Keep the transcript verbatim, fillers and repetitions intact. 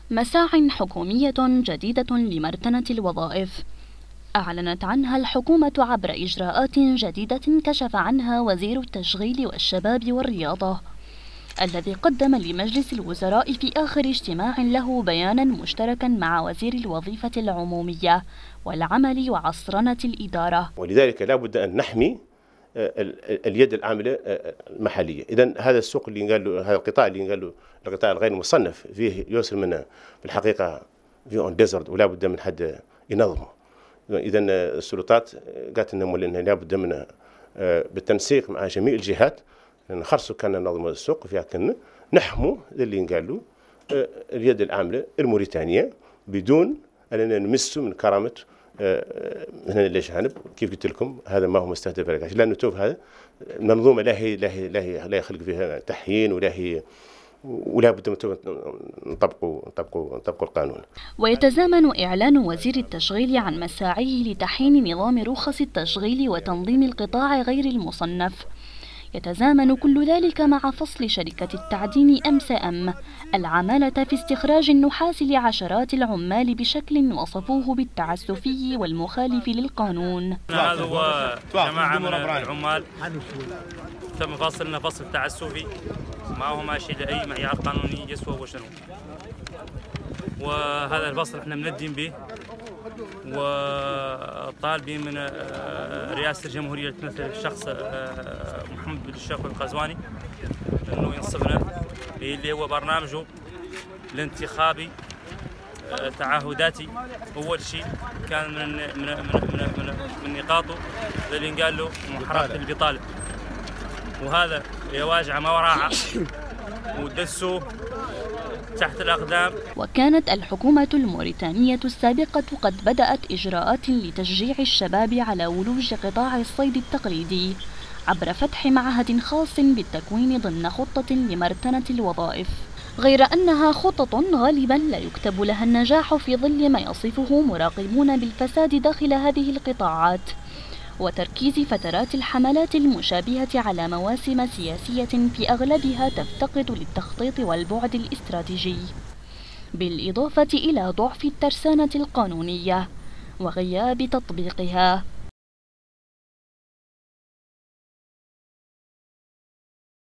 مساع حكومية جديدة لمرتنة الوظائف أعلنت عنها الحكومة عبر إجراءات جديدة كشف عنها وزير التشغيل والشباب والرياضة، الذي قدم لمجلس الوزراء في آخر اجتماع له بيانا مشتركا مع وزير الوظيفة العمومية والعمل وعصرنة الإدارة. ولذلك لا بد أن نحمي اليد العاملة المحلية. إذن هذا السوق اللي قال له، هذا القطاع اللي قال له القطاع الغير مصنف فيه يوصل منه في الحقيقة في اون ديزرت، ولا بد من حد ينظمه. إذن السلطات قالت لنا أنه لا بد من بالتنسيق مع جميع الجهات نخرسوا كنا ننظموا السوق فيها كنا نحموا اللي قال له اليد العاملة الموريتانية بدون أننا نمسوا من كرامة هنا ليش جانب. كيف قلت لكم هذا ما هو مستهدف بالعكس، لأنه توف هذا المنظومة لا هي لا هي لا هي لا يخلق فيها تحيين ولا هي ولا بد نطبقوا نطبقوا نطبقوا القانون. ويتزامن إعلان وزير التشغيل عن مساعيه لتحيين نظام رخص التشغيل وتنظيم القطاع غير المصنف. يتزامن كل ذلك مع فصل شركة التعدين أم سي إم العمالة في استخراج النحاس لعشرات العمال بشكل وصفوه بالتعسفي والمخالف للقانون. هذا هو جماعة من العمال تم فصلنا فصل تعسفي ما هو ماشي لأي معيار قانوني يسوى وشنو، وهذا الفصل احنا مندين به وطالبين من رئاسة الجمهورية تمثل الشخص محمد بن الشيخ القزواني انه ينصفنا اللي هو برنامجه الانتخابي تعهداتي. اول شيء كان من من من من, من نقاطه اللي قال له محاربة البطالة، وهذا يواجع ما وراها ودسوه تحت الأقدام. وكانت الحكومة الموريتانية السابقة قد بدأت إجراءات لتشجيع الشباب على ولوج قطاع الصيد التقليدي عبر فتح معهد خاص بالتكوين ضمن خطة لمرتنة الوظائف، غير أنها خطط غالبا لا يكتب لها النجاح في ظل ما يصفه مراقبون بالفساد داخل هذه القطاعات وتركيز فترات الحملات المشابهة على مواسم سياسية في أغلبها تفتقد للتخطيط والبعد الاستراتيجي، بالإضافة إلى ضعف الترسانة القانونية وغياب تطبيقها.